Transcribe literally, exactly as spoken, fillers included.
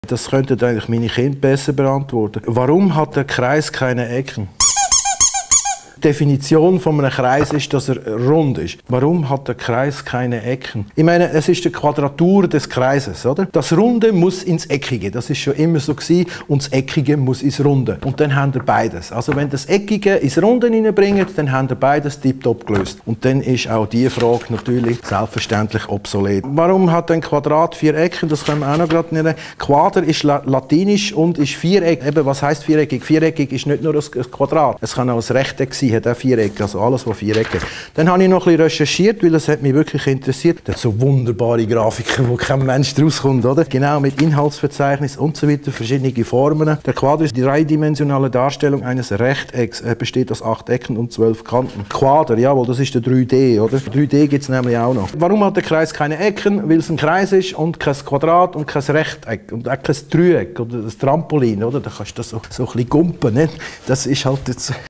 Das könnten eigentlich meine Kinder besser beantworten. Warum hat der Kreis keine Ecken? Die Definition von einem Kreis ist, dass er rund ist. Warum hat der Kreis keine Ecken? Ich meine, es ist die Quadratur des Kreises, oder? Das Runde muss ins Eckige. Das ist schon immer so gewesen. Und das Eckige muss ins Runde. Und dann haben wir beides. Also wenn das Eckige ins Runde hineinbringt, dann haben wir beides tiptop gelöst. Und dann ist auch diese Frage natürlich selbstverständlich obsolet. Warum hat ein Quadrat vier Ecken? Das können wir auch noch gerade nennen. Quader ist la latinisch und ist Viereck. Eben, was heisst viereckig? Viereckig ist nicht nur ein Quadrat. Es kann auch ein Rechteck sein. Hat auch Vierecke, also alles, was Vierecke hat. Dann habe ich noch ein bisschen recherchiert, weil es hat mich wirklich interessiert. Das hat so wunderbare Grafiken, wo kein Mensch draus kommt, oder? Genau, mit Inhaltsverzeichnis und so weiter, verschiedene Formen. Der Quader ist die dreidimensionale Darstellung eines Rechtecks. Er besteht aus acht Ecken und zwölf Kanten. Quader, jawohl, das ist der drei D, oder? drei D gibt es nämlich auch noch. Warum hat der Kreis keine Ecken? Weil es ein Kreis ist und kein Quadrat und kein Rechteck und auch kein Dreieck oder ein Trampolin, oder? Da kannst du das so, so ein bisschen gumpen, nicht? Das ist halt jetzt